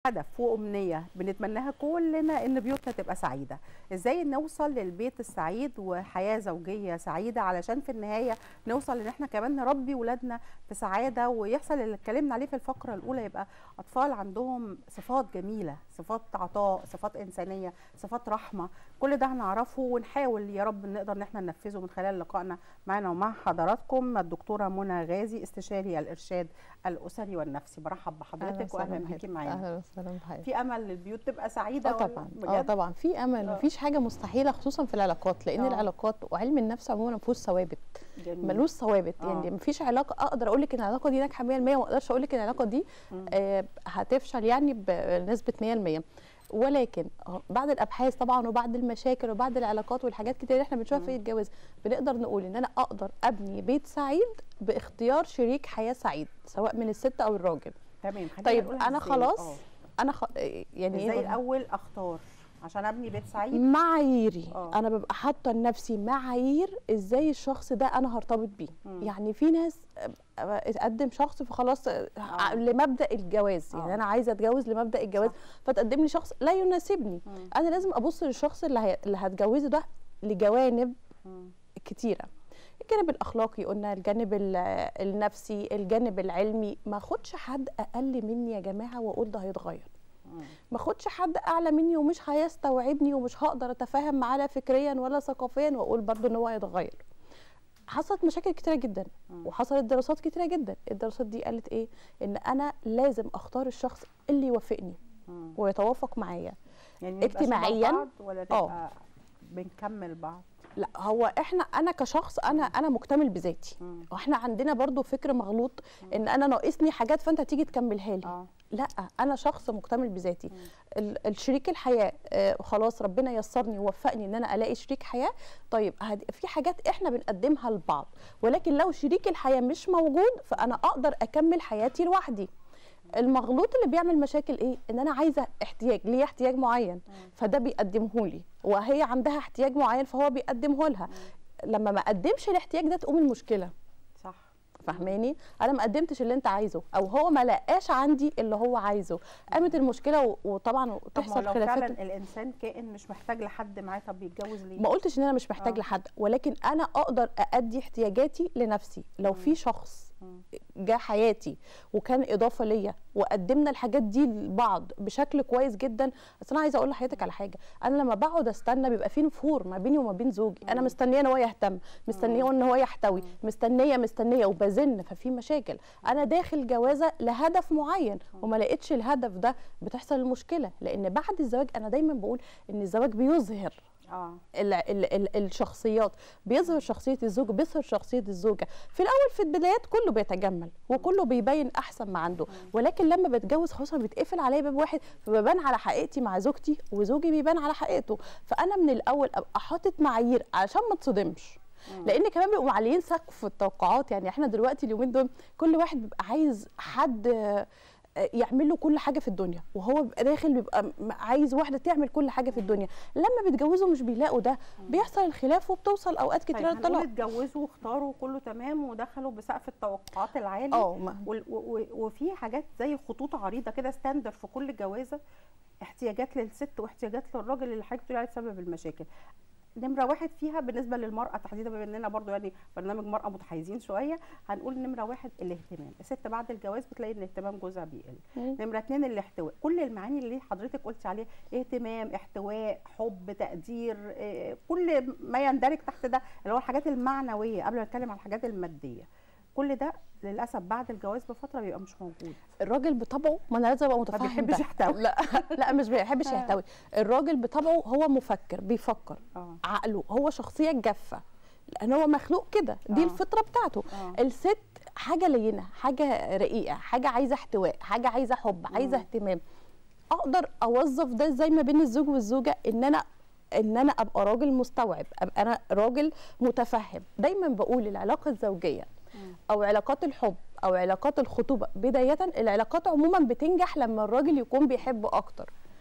هدف وأمنية بنتمناها كلنا إن بيوتنا تبقى سعيدة. إزاي نوصل للبيت السعيد وحياة زوجية سعيدة علشان في النهاية نوصل إن احنا كمان نربي ولادنا في سعادة ويحصل اللي اتكلمنا عليه في الفقرة الأولى، يبقى أطفال عندهم صفات جميلة، صفات عطاء، صفات إنسانية، صفات رحمة. كل ده هنعرفه ونحاول يا رب نقدر إن احنا ننفذه من خلال لقائنا معنا ومع حضراتكم. الدكتورة منى غازي، استشاري الإرشاد الأسري والنفسي. برحب بحضرتك وأهلا بيكي معانا. اهلا وسهلا بحضرتك. في امل للبيوت تبقى سعيده؟ طبعا طبعا في امل، مفيش حاجه مستحيله خصوصا في العلاقات، لان العلاقات وعلم النفس عموما ما فيهوش ثوابت، ملوش ثوابت. يعني مفيش علاقه اقدر اقول لك ان العلاقه دي ناجحه 100%، وما اقدرش اقول لك ان العلاقه دي هتفشل يعني بنسبه 100%. ولكن بعد الابحاث طبعا وبعد المشاكل وبعد العلاقات والحاجات كتير اللي احنا بنشوفها في الجواز، بنقدر نقول ان انا اقدر ابني بيت سعيد باختيار شريك حياه سعيد، سواء من الست او الراجل. تمام. طيب انا خلاص يعني ازاي الاول اختار عشان ابني بيت سعيد؟ معاييري انا ببقى حاطه لنفسي معايير ازاي الشخص ده انا هرتبط بيه. يعني في ناس اتقدم شخص فخلاص لمبدا الجواز، يعني انا عايزه اتجوز لمبدا الجواز، فتقدم لي شخص لا يناسبني. انا لازم ابص للشخص اللي هتجوزه ده لجوانب كتيره. الجانب الاخلاقي قلنا، الجانب النفسي، الجانب العلمي. ما اخدش حد اقل مني يا جماعه واقول ده هيتغير. ما اخدش حد اعلى مني ومش هيستوعبني ومش هقدر اتفاهم معاه لا فكريا ولا ثقافيا واقول برضو ان هو هيتغير. حصلت مشاكل كتيره جدا وحصلت دراسات كتيره جدا. الدراسات دي قالت ايه؟ ان انا لازم اختار الشخص اللي يوافقني ويتوافق معايا، يعني اجتماعيا بعض ولا تبقى بنكمل بعض. لا، هو انا كشخص انا مكتمل بذاتي. واحنا عندنا برضو فكر مغلوط ان انا ناقصني حاجات فانت تيجي تكملها لي. لا، انا شخص مكتمل بذاتي. الشريك الحياه خلاص ربنا يسرني ووفقني ان انا الاقي شريك حياه. طيب في حاجات احنا بنقدمها لبعض، ولكن لو شريك الحياه مش موجود فانا اقدر اكمل حياتي لوحدي. المغلوط اللي بيعمل مشاكل ايه؟ ان انا عايزه احتياج، ليه احتياج معين فده بيقدمه لي، وهي عندها احتياج معين فهو بيقدمه لها. لما ما قدمش الاحتياج ده تقوم المشكله. صح، فاهماني؟ انا ما قدمتش اللي انت عايزه او هو ما لقاش عندي اللي هو عايزه، قامت المشكله وطبعا تحصل خلافات. لو فعلا الانسان كائن مش محتاج لحد معاه، طب بيتجوز ليه؟ ما قلتش ان انا مش محتاج لحد، ولكن انا اقدر اادي احتياجاتي لنفسي. لو في شخص جه حياتي وكان اضافه ليا وقدمنا الحاجات دي لبعض بشكل كويس جدا. بس انا عايزه اقول لحضرتك على حاجه، انا لما بقعد استنى بيبقى في نفور ما بيني وما بين زوجي. انا مستنيه ان هو يهتم، مستنيه ان هو يحتوي، مستنيه وبزن، ففي مشاكل. انا داخل جوازه لهدف معين وما لقيتش الهدف ده، بتحصل المشكله. لان بعد الزواج انا دايما بقول ان الزواج بيظهر الشخصيات، بيظهر شخصيه الزوج، بيظهر شخصيه الزوجه. في الاول في البدايات كله بيتجمل وكله بيبين احسن ما عنده، ولكن لما بتجوز خلاص بيتقفل عليا باب واحد، فببان على حقيقتي مع زوجتي وزوجي بيبان على حقيقته. فانا من الاول ابقى حاطط معايير علشان ما تصدمش، لان كمان بيبقوا معليين سقف التوقعات. يعني احنا دلوقتي اليومين دول كل واحد بيبقى عايز حد يعمل له كل حاجه في الدنيا، وهو بيبقى داخل بيبقى عايز واحده تعمل كل حاجه في الدنيا. لما بيتجوزوا مش بيلاقوا ده، بيحصل الخلاف وبتوصل اوقات كتير للطلاق. اتجوزوا واختاروا كله تمام ودخلوا بسقف التوقعات العالي، وفي حاجات زي خطوط عريضه كده ستاندر في كل جوازه، احتياجات للست واحتياجات للراجل اللي حضرتك بتقولي عليه سبب المشاكل. نمره واحد فيها بالنسبه للمراه تحديدا، بما اننا برضو يعني برنامج مراه متحيزين شويه، هنقول نمره واحد الاهتمام. الست بعد الجواز بتلاقي ان اهتمام جوزها بيقل. نمره اتنين الاحتواء، كل المعاني اللي حضرتك قلتي عليها، اهتمام، احتواء، حب، تقدير، كل ما يندرج تحت ده اللي هو الحاجات المعنويه قبل ما نتكلم على الحاجات الماديه. كل ده للاسف بعد الجواز بفتره بيبقى مش موجود. الراجل بطبعه، ما انا لازم ابقى متفهم، ما بيحبش يحتوي. لا مش بيحبش يحتوي. الراجل بطبعه هو مفكر، بيفكر عقله، هو شخصيه جافه لان هو مخلوق كده، دي الفطره بتاعته. الست حاجه لينه، حاجه رقيقه، حاجه عايزه احتواء، حاجه عايزه حب، عايزه اهتمام. اقدر اوظف ده ازاي ما بين الزوج والزوجه؟ ان انا ابقى راجل مستوعب، ابقى انا راجل متفهم. دايما بقول العلاقه الزوجيه او علاقات الحب او علاقات الخطوبه، بدايه العلاقات عموما بتنجح لما الراجل يكون بيحب اكتر.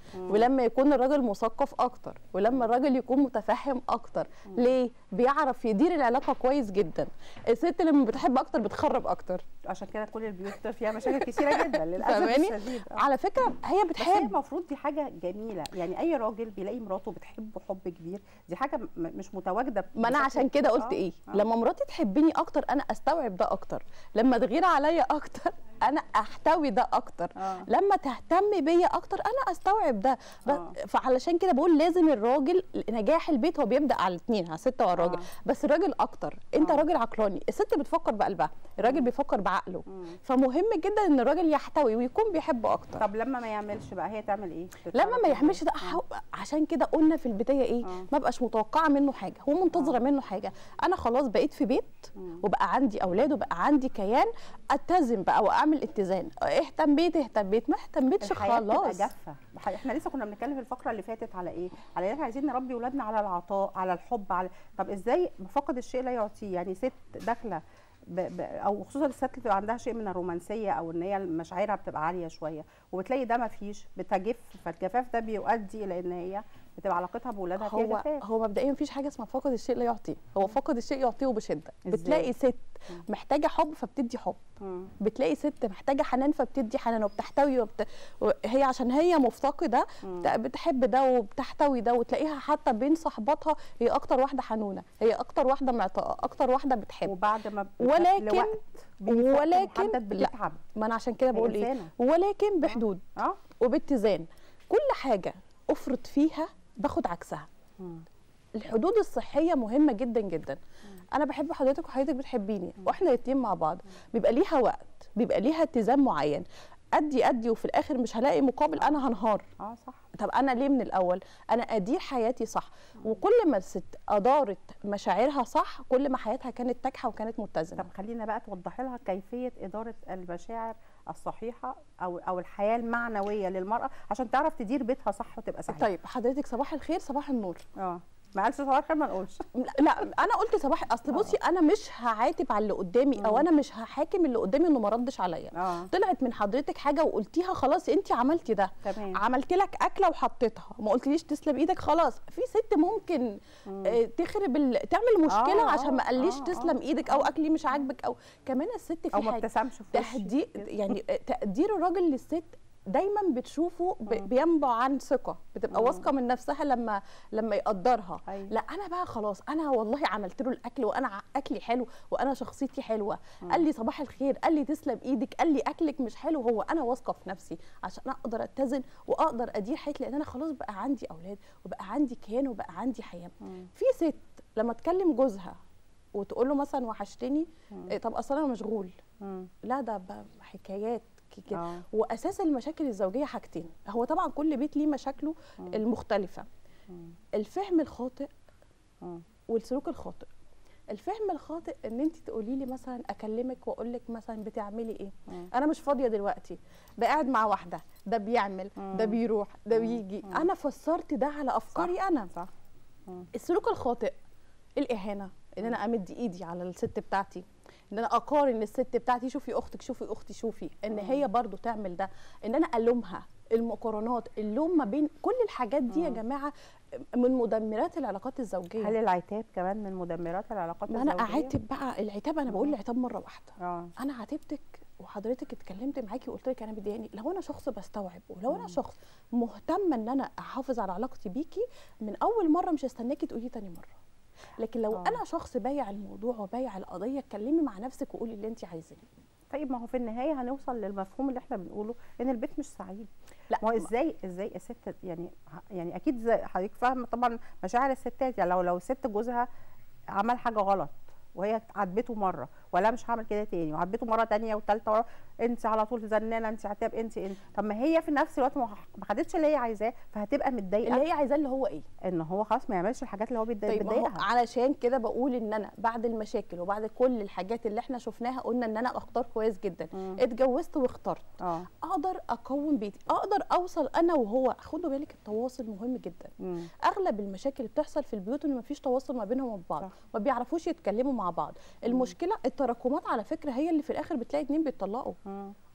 ولما يكون الراجل مثقف اكتر، ولما الراجل يكون متفهم اكتر. ليه؟ بيعرف يدير العلاقه كويس جدا. الست لما بتحب اكتر بتخرب اكتر، عشان كده كل البيوت فيها مشاكل كثيره جدا للاسف الشديد. على فكره هي بتحب، بس هي المفروض دي حاجه جميله، يعني اي راجل بيلاقي مراته بتحبه حب كبير، دي حاجه مش متواجده. ما انا عشان كده قلت ايه، لما مراتي تحبني اكتر انا استوعب ده اكتر، لما تغير عليا اكتر انا احتوي ده اكتر، لما تهتم بيا اكتر انا استوعب ده. فعلشان كده بقول لازم الراجل، نجاح البيت هو بيبدا على الاثنين، على الست والراجل، بس الراجل اكتر. انت راجل عقلاني، الست بتفكر بقلبها، الراجل بيفكر بعقله. فمهم جدا ان الراجل يحتوي ويكون بيحب اكتر. طب لما ما يعملش بقى هي تعمل ايه؟ لما ما يعملش ده عشان كده قلنا في البدايه ايه، ما بقاش متوقعه منه حاجه، هو منتظره منه حاجه. انا خلاص بقيت في بيت وبقى عندي اولاد وبقى عندي كيان، اتزن بقى واعمل اتزان. اهتميت ما اهتميتش خلاص. جافه. احنا لسه كنا بنتكلم في الفقره اللي فاتت على ايه؟ على ان احنا عايزين نربي اولادنا على العطاء، على الحب، على طب ازاي فقد الشيء لا يعطيه؟ يعني ست داخله او خصوصا الست اللي بتبقى عندها شيء من الرومانسيه او ان هي مشاعرها بتبقى عاليه شويه، وبتلاقي ده ما فيش، بتجف، فالجفاف ده بيؤدي الى ان هي بتبقى علاقتها باولادها فيها جفاف. هو مبدئيا مفيش حاجه اسمها فقد الشيء لا يعطيه، هو فقد الشيء يعطيه بشده. بتلاقي ست محتاجه حب فبتدي حب، بتلاقي ست محتاجه حنان فبتدي حنان وبتحتوي هي عشان هي مفتقده بتحب ده وبتحتوي ده، وتلاقيها حتى بين صحباتها هي اكتر واحده حنونه، هي اكتر واحده معطاءه، اكتر واحده بتحب. وبعد ما ولكن بتتعب. ما انا عشان كده بقول ايه، ولكن بحدود وباتزان. كل حاجه افرط فيها باخد عكسها. الحدود الصحيه مهمه جدا جدا. انا بحب حضرتك وحضرتك بتحبيني واحنا الاتنين مع بعض، بيبقى ليها وقت، بيبقى ليها اتزان معين. ادي وفي الاخر مش هلاقي مقابل، انا هنهار. صح. طب انا ليه من الاول انا ادير حياتي صح؟ وكل ما الست ادارت مشاعرها صح كل ما حياتها كانت ناجحه وكانت متزنه. طب خلينا بقى توضحي لها كيفيه اداره المشاعر الصحيحه او الحياه المعنويه للمراه عشان تعرف تدير بيتها صح وتبقى سعيده. طيب حضرتك صباح الخير صباح النور. ما قالش صباح الخير ما نقولش. لا انا قلت صباح. اصل بصي انا مش هعاتب على اللي قدامي او انا مش هحاكم اللي قدامي انه ما ردش عليا. طلعت من حضرتك حاجه وقلتيها خلاص انت عملتي ده. تمام. عملت لك اكله وحطيتها ما قلتليش تسلم ايدك خلاص. في ست ممكن تخرب تعمل مشكله عشان ما قاليش تسلم ايدك او اكلي مش عاجبك او كمان الست في او ما ابتسمش في وشي. يعني تقدير الراجل للست دايما بتشوفه بينبع عن ثقه، بتبقى واثقه من نفسها لما يقدرها. لا انا بقى خلاص انا والله عملت له الاكل وانا اكلي حلو وانا شخصيتي حلوه، قال لي صباح الخير، قال لي تسلم ايدك، قال لي اكلك مش حلو، هو انا واثقه في نفسي عشان اقدر اتزن واقدر ادير حياتي لان انا خلاص بقى عندي اولاد وبقى عندي كيان وبقى عندي حياه. في ست لما تكلم جوزها وتقول له مثلا وحشتني، طب اصل انا مشغول، لا ده حكايات كده. واساس المشاكل الزوجيه حاجتين، هو طبعا كل بيت ليه مشاكله المختلفه. الفهم الخاطئ والسلوك الخاطئ. الفهم الخاطئ ان انت تقولي لي مثلا اكلمك واقول لك مثلا بتعملي ايه، انا مش فاضيه دلوقتي، قاعد مع واحده، ده بيعمل، ده بيروح، ده بيجي، انا فسرت ده على افكاري. صح. انا صح. السلوك الخاطئ الاهانه، ان انا امد ايدي على الست بتاعتي، ان انا اقارن الست بتاعتي، شوفي اختك، شوفي اختي، شوفي ان هي برضو تعمل ده، ان انا الومها. المقارنات، اللوم ما بين كل الحاجات دي يا جماعه من مدمرات العلاقات الزوجيه. هل العتاب كمان من مدمرات العلاقات الزوجيه؟ انا اعاتب بقى، العتاب انا بقول العتاب مره واحده. انا عاتبتك وحضرتك اتكلمت معاكي وقلت لك انا مضايقني، لو انا شخص بستوعب ولو انا شخص مهتمه ان انا احافظ على علاقتي بيكي من اول مره مش هستناكي تقولي تاني مره. لكن لو انا شخص بايع الموضوع وبايع القضيه، اتكلمي مع نفسك وقولي اللي انت عايزاه. طيب ما هو في النهايه هنوصل للمفهوم اللي احنا بنقوله ان البيت مش سعيد. لا ما هو ازاي الست يعني اكيد زي حضرتك فاهمه طبعا مشاعر الستات. يعني لو الست جوزها عمل حاجه غلط وهي عاتبته مره ولا مش هعمل كده تاني، وعاتبته مره تانيه وثالثه، انت على طول زنانه، انت عتاب، انت طب ما هي في نفس الوقت ما خدتش اللي هي عايزاه، فهتبقى متضايقه. اللي هي عايزاه اللي هو ايه؟ ان هو خلاص ما يعملش الحاجات اللي هو بيتضايقها. طيب علشان كده بقول ان انا بعد المشاكل وبعد كل الحاجات اللي احنا شفناها قلنا ان انا اختار كويس جدا. اتجوزت واخترت. اقدر اكون بيتي، اقدر اوصل انا وهو. خدوا بالك التواصل مهم جدا. اغلب المشاكل اللي بتحصل في البيوت ان مفيش تواصل ما بينهم وبين بعض، ما بيعرفوش يتكلموا مع بعض. المشكله التراكمات على فكره هي اللي في الاخر بتلاقي اتنين بيتطلقوا.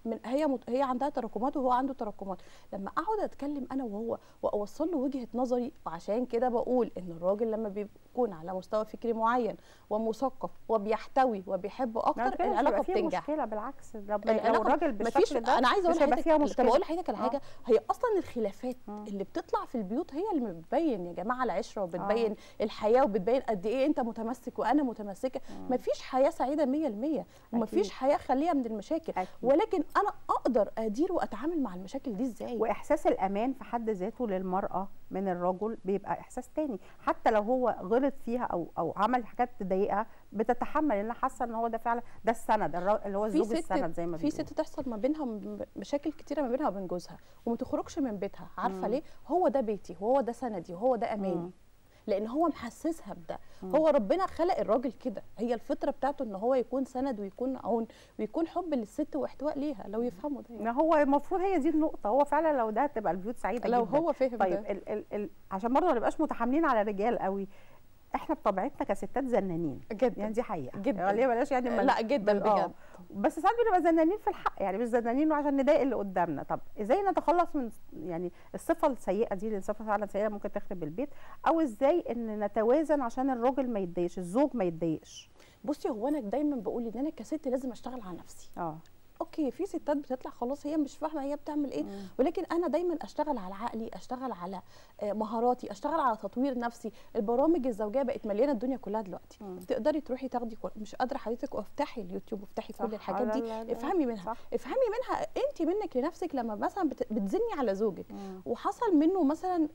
هي عندها تراكمات وهو عنده تراكمات. لما اقعد اتكلم انا وهو واوصل له وجهه نظري، وعشان كده بقول ان الراجل لما بيكون على مستوى فكري معين ومثقف وبيحتوي وبيحب اكتر العلاقه بتنجح. مشكله بالعكس، لو الراجل بالشكل ده انا عايزه اقول لحضرتك، طب اقول لحضرتك على حاجه، هي اصلا الخلافات اللي بتطلع في البيوت هي اللي بتبين يا جماعه العشره، وبتبين الحياه، وبتبين قد ايه انت متمسك وانا متمسكه. مفيش حياه سعيده 100%، ومفيش حياه خاليه من المشاكل، ولكن انا اقدر ادير واتعامل مع المشاكل دي ازاي. واحساس الامان في حد ذاته للمراه من الرجل بيبقى احساس تاني، حتى لو هو غلط فيها او عمل حاجات تضايقها بتتحمل، لانها حاسه ان هو ده فعلا ده السند اللي هو الزوج السند زي ما في ست تحصل ما بينها مشاكل كتيره ما بينها وبين جوزها وما تخرجش من بيتها، عارفه ليه؟ هو ده بيتي وهو ده سندي وهو ده اماني، لان هو محسسها بده. هو ربنا خلق الراجل كده، هي الفطره بتاعته ان هو يكون سند ويكون عون ويكون حب للست واحتواء ليها، لو يفهموا ده ما هو المفروض هي دي النقطه. هو فعلا لو ده تبقى البيوت سعيده لو جدا. هو فهم طيب ده. عشان برضه ما نبقاش متحاملين على الرجال قوي، احنا بطبيعتنا كستات زنانين جدا، يعني دي حقيقه جدا، ليه بلاش يعني لا جدا بجد. بس ساعات بنبقى زنانين في الحق، يعني مش زنانين عشان نضايق اللي قدامنا. طب ازاي نتخلص من يعني الصفه السيئه دي، لان الصفه فعلا سيئه ممكن تخرب البيت، او ازاي ان نتوازن عشان الراجل ما يتضايقش، الزوج ما يتضايقش؟ بصي، هو انا دايما بقول ان انا كست لازم اشتغل على نفسي. اوكي، في ستات بتطلع خلاص هي مش فاهمه هي بتعمل ايه، ولكن انا دايما اشتغل على عقلي، اشتغل على مهاراتي، اشتغل على تطوير نفسي. البرامج الزوجيه بقت مليانه الدنيا كلها دلوقتي. تقدري تروحي تاخدي مش قادره حضرتك، وافتحي اليوتيوب وافتحي كل الحاجات دي، افهمي منها. افهمي منها انت منك لنفسك. لما مثلا بتزني على زوجك وحصل منه مثلا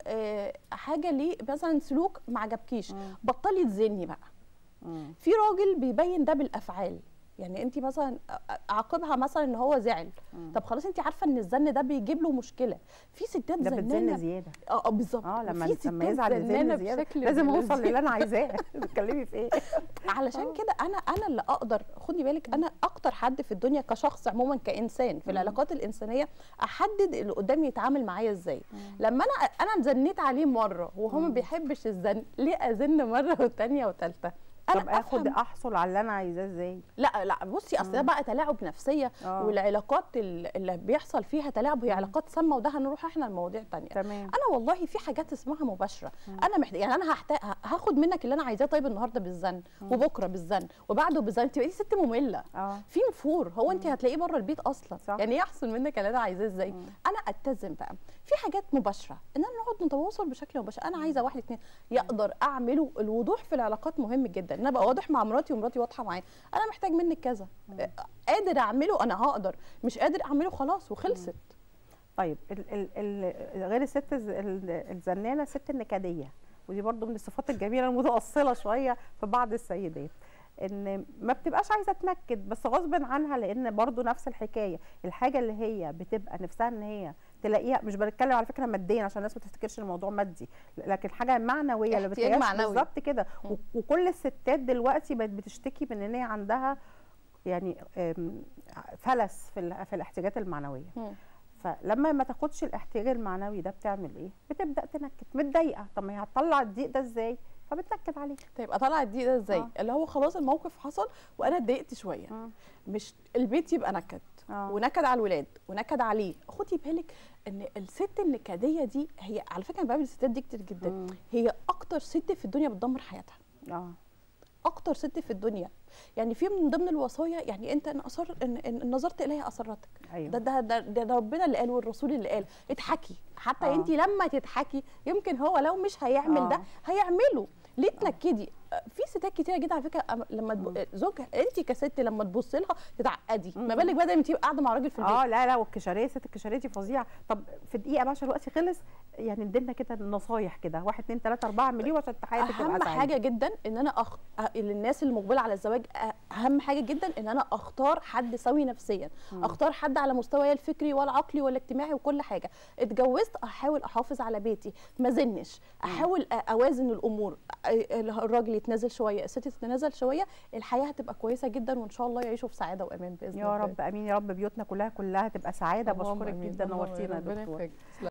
حاجه ليه مثلا سلوك ما عجبكيش، بطلي تزني بقى. في راجل بيبين ده بالافعال، يعني انت مثلا عاقبها مثلا ان هو زعل، طب خلاص انت عارفه ان الزن ده بيجيب له مشكله. في ستات ده بتزن زياده. بالظبط. لما يزعل يزن زياده لازم اوصل للي انا عايزاه. بتتكلمي في ايه؟ علشان كده انا اللي اقدر، خدي بالك، انا اكتر حد في الدنيا كشخص عموما كانسان في العلاقات الانسانيه احدد اللي قدامي يتعامل معايا ازاي. لما انا زنيت عليه مره وهو ما بيحبش الزن، ليه ازن مره والثانيه والثالثه؟ طب احصل على اللي انا عايزاه ازاي؟ لا بصي، اصل ده بقى تلاعب نفسيه، والعلاقات اللي بيحصل فيها تلاعب هي علاقات سامه، وده هنروح احنا لمواضيع ثانيه. تمام. انا والله في حاجات اسمها مباشره. انا يعني انا هاخد منك اللي انا عايزاه. طيب النهارده بالزن وبكره بالزن وبعده بالزن، تبقى دي ست ممله. في نفور، هو انت هتلاقيه بره البيت اصلا. يعني ايه يحصل منك اللي انا عايزاه ازاي؟ انا اتزن بقى في حاجات مباشره، ان انا نقعد نتواصل بشكل مباشر. انا عايزه 1 2 يقدر اعمله. الوضوح في العلاقات مهم جدا، ان انا ابقى واضح مع مراتي ومراتي واضحه معايا. انا محتاج منك كذا، قادر اعمله انا هقدر، مش قادر اعمله خلاص وخلصت. طيب غير الست الزنانه، الست النكديه، ودي برضو من الصفات الجميله المتأصله شويه في بعض السيدات، ان ما بتبقاش عايزه تنكد بس غصب عنها، لان برضو نفس الحكايه، الحاجه اللي هي بتبقى نفسها ان هي تلاقيها، مش بنتكلم على فكره ماديا عشان الناس ما تفتكرش الموضوع مادي، لكن حاجه معنويه اللي بتلاقيها بالظبط كده. وكل الستات دلوقتي بقت بتشتكي من ان هي عندها يعني فلس في الاحتياجات المعنويه. فلما ما تاخدش الاحتياج المعنوي ده بتعمل ايه؟ بتبدا تنكد، متضايقه. طب ما هي هتطلع الضيق ده ازاي؟ فبتنكد عليه. طيب اطلع الضيق ده ازاي؟ اللي هو خلاص الموقف حصل وانا اتضايقت شويه، مش البيت يبقى نكد ونكد على الولاد ونكد عليه. خدي بالك ان الست النكديه دي، هي على فكره انا بقابل الستات دي كتير جدا، هي اكتر ست في الدنيا بتدمر حياتها. اكتر ست في الدنيا. يعني في من ضمن الوصايا، يعني انت ان نظرت اليها اسرتك. أيوة. ده ربنا اللي قال والرسول اللي قال اضحكي. حتى انت لما تضحكي يمكن هو لو مش هيعمل ده هيعمله. ليه تنكدي؟ في ستات كتيره جدا على فكره لما زوجها، انت كست لما تبصي لها تتعقدي، ما بالك بقى لما تبقي قاعده مع راجل في البيت. لا والكشريه، ست الكشريه دي فظيعه. طب في دقيقه بقى عشان الوقت خلص، يعني ادينا كده نصايح كده 1 2 3 4 اعمليه عشان حياتك تبقى سعيده. اهم حاجه جدا ان انا للناس المقبله على الزواج، اهم حاجه جدا ان انا اختار حد سوي نفسيا، اختار حد على مستواي الفكري والعقلي والاجتماعي وكل حاجه. اتجوزت احاول احافظ على بيتي، ما زنش، احاول اوازن الامور، الراجل يتنازل شويه، الست تتنازل شويه، الحياه هتبقى كويسه جدا، وان شاء الله يعيشوا في سعاده وامان باذن الله. يا رب امين، يا رب بيوتنا كلها تبقى سعاده. بشكرك جدا، نورتينا يا دكتور.